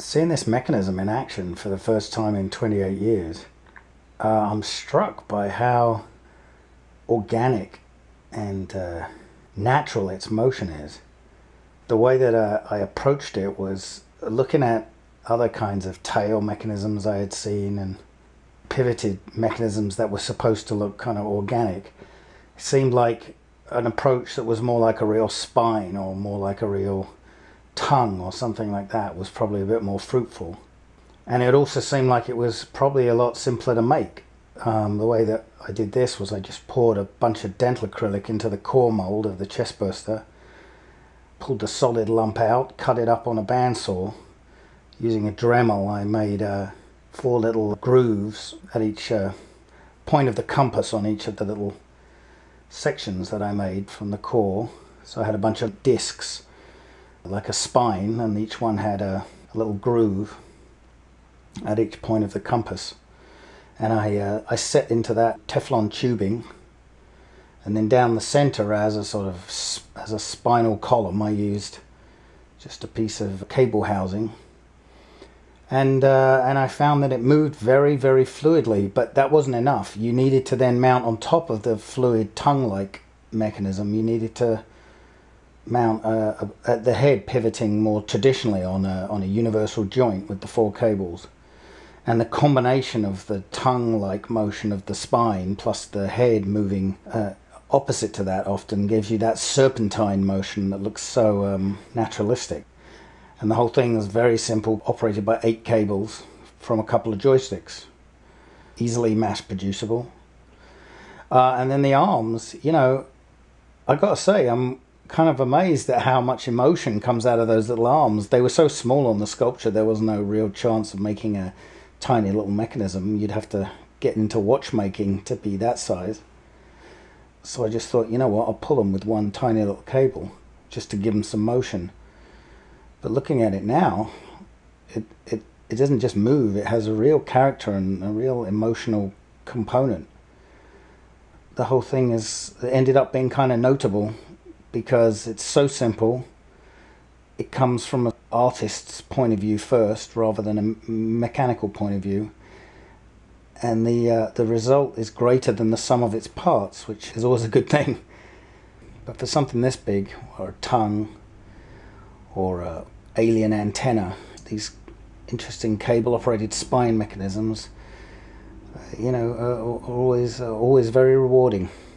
Seeing this mechanism in action for the first time in 28 years, I'm struck by how organic and natural its motion is. The way that I approached it was looking at other kinds of tail mechanisms I had seen and pivoted mechanisms that were supposed to look kind of organic. It seemed like an approach that was more like a real spine or more like a real tongue or something like that was probably a bit more fruitful. And it also seemed like it was probably a lot simpler to make. The way that I did this was I just poured a bunch of dental acrylic into the core mold of the chest burster, pulled the solid lump out, cut it up on a bandsaw. Using a Dremel, I made 4 little grooves at each point of the compass on each of the little sections that I made from the core. So I had a bunch of discs like a spine, and each one had a little groove at each point of the compass. And I set into that Teflon tubing, and then down the center as a sort of as a spinal column I used just a piece of cable housing. And I found that it moved very, very fluidly, but that wasn't enough. You needed to then mount on top of the fluid tongue-like mechanism. You needed to mount at the head pivoting more traditionally on a universal joint with the 4 cables. And the combination of the tongue-like motion of the spine plus the head moving opposite to that often gives you that serpentine motion that looks so naturalistic. And the whole thing is very simple, operated by 8 cables from a couple of joysticks. Easily mass producible. And then the arms, you know, I gotta say, I'm kind of amazed at how much emotion comes out of those little arms. They were so small on the sculpture, there was no real chance of making a tiny little mechanism. You'd have to get into watchmaking to be that size. So I just thought, you know what, I'll pull them with one tiny little cable just to give them some motion. But looking at it now, it doesn't just move, it has a real character and a real emotional component. The whole thing ended up being kind of notable because it's so simple. It comes from an artist's point of view first rather than a mechanical point of view. And the result is greater than the sum of its parts, which is always a good thing. But for something this big, or a tongue, or a alien antenna, these interesting cable-operated spine mechanisms, you know, are always very rewarding.